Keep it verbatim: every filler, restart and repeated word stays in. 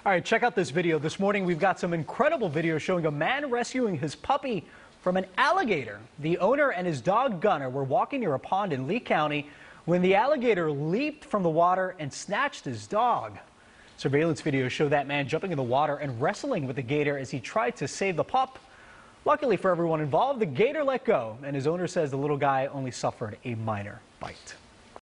All right, check out this video. This morning, we've got some incredible video showing a man rescuing his puppy from an alligator. The owner and his dog Gunner were walking near a pond in Lee County when the alligator leaped from the water and snatched his dog. Surveillance videos show that man jumping in the water and wrestling with the gator as he tried to save the pup. Luckily for everyone involved, the gator let go, and his owner says the little guy only suffered a minor bite.